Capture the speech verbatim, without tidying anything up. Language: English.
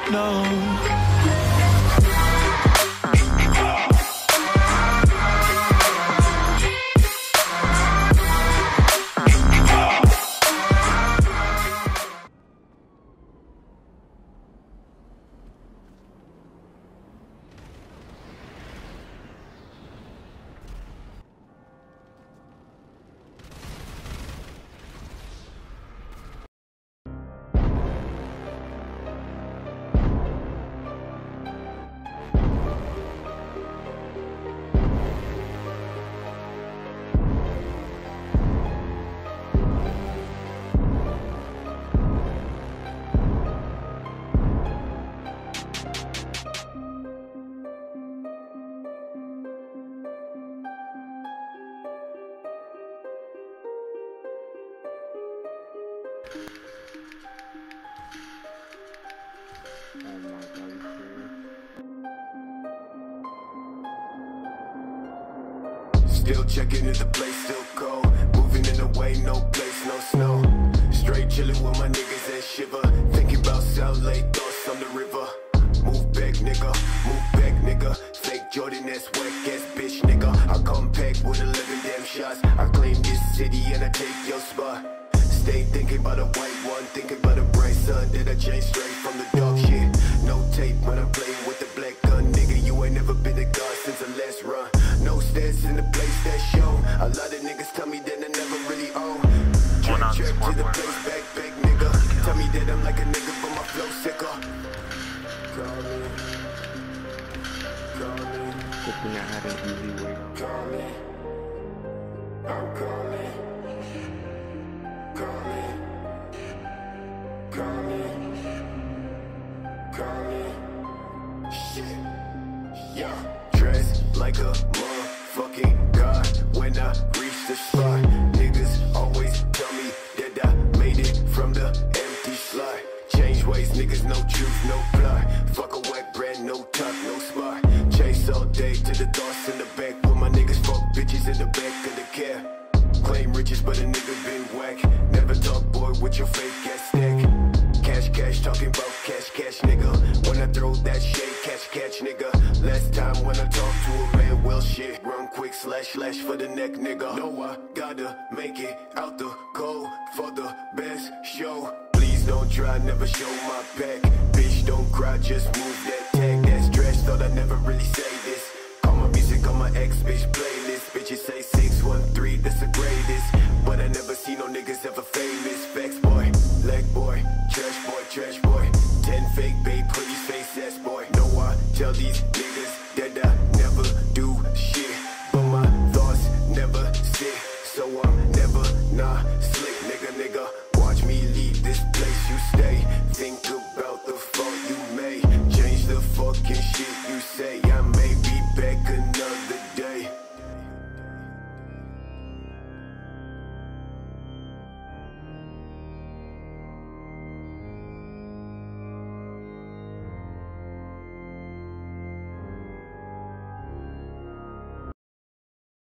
no. Still checking if the place still cold. Moving in the way, no place, no snow. Straight chilling with my niggas and shiver. Thinking about South Lake, thoughts on the river. Move back, nigga, move back, nigga. Fake Jordan, that's whack ass bitch, nigga. I come pack with eleven damn shots. I claim this city and I take your spot. Stay thinking about a white one, thinking about a bright sun. That I changed straight from the dark shit. No tape when I'm playing with the black gun, nigga. You ain't never been a god since the last run. No stats in the place that show. A lot of niggas tell me that I never really own. Track, track to the place, back, back, nigga. Tell me that I'm like a nigga, but my flow sicker. Call me, call me. Good thing I had an easy way. Call me, I'm calling. Call me, call me, call me. Shit, yeah. Dressed like a motherfucking god when I reach the spot. Niggas always tell me that I made it from the empty slot. Change ways, niggas, no truth, no plot. Fuck a whack brand, no top, no spot. Chase all day to the thoughts in the back. With my niggas, fuck bitches in the back of the cab. Claim riches, but a nigga been whack. Never talk, boy, with your fake ass stack. Cash, cash, talking about cash, cash, nigga. When I throw that shade, catch, catch, nigga. Last time when I talk to a man, well shit. Run quick, slash, slash for the neck, nigga. Know I gotta make it out the cold for the best show. Please don't try, never show my pack. Bitch, don't cry, just move that tag. That's trash, thought I never really say this. Call my music on my ex-bitch playlist. Bitches say six one three, that's the greatest. But I never see no niggas ever famous. Facts, boy, leg boy, trash boy, trash boy. Ten fake babe, hoodies, face ass boy. Know I tell these niggas